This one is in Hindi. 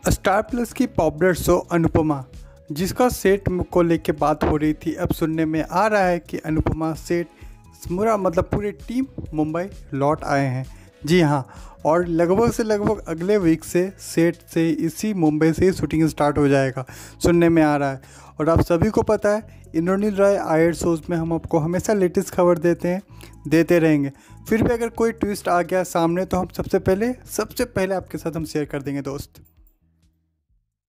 स्टार प्लस की पॉपुलर शो अनुपमा, जिसका सेट को लेके बात हो रही थी, अब सुनने में आ रहा है कि अनुपमा सेट पूरी टीम मुंबई लौट आए हैं। जी हाँ, और लगभग से लगभग अगले वीक से सेट से इसी मुंबई से ही शूटिंग स्टार्ट हो जाएगा, सुनने में आ रहा है। और आप सभी को पता है, इंद्रनील राय आयर शोज़ में हम आपको हमेशा लेटेस्ट खबर देते हैं, देते रहेंगे। फिर भी अगर कोई ट्विस्ट आ गया सामने तो हम सबसे पहले आपके साथ हम शेयर कर देंगे दोस्त।